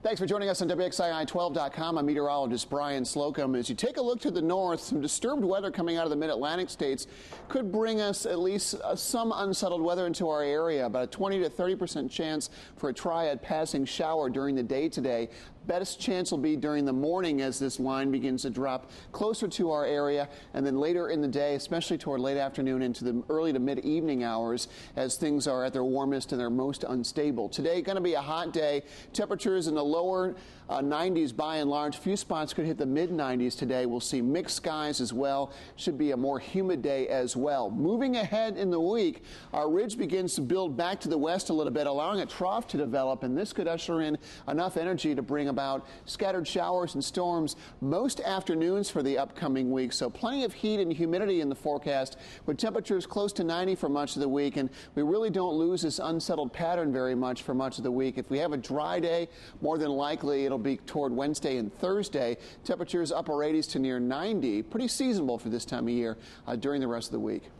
Thanks for joining us on WXII12.com. I'm meteorologist Brian Slocum. As you take a look to the north, some disturbed weather coming out of the mid-Atlantic states could bring us at least some unsettled weather into our area. About a 20 to 30% chance for a triad passing shower during the day today. Best chance will be during the morning as this line begins to drop closer to our area, and then later in the day, especially toward late afternoon into the early to mid-evening hours as things are at their warmest and their most unstable. Today going to be a hot day. Temperatures in the lower 90s by and large. A few spots could hit the mid-90s today. We'll see mixed skies as well. Should be a more humid day as well. Moving ahead in the week, our ridge begins to build back to the west a little bit, allowing a trough to develop, and this could usher in enough energy to bring about scattered showers and storms most afternoons for the upcoming week. So plenty of heat and humidity in the forecast with temperatures close to 90 for much of the week, and we really don't lose this unsettled pattern very much for much of the week. If we have a dry day, more than likely it'll be toward Wednesday and Thursday. Temperatures upper 80s to near 90. Pretty seasonable for this time of year during the rest of the week.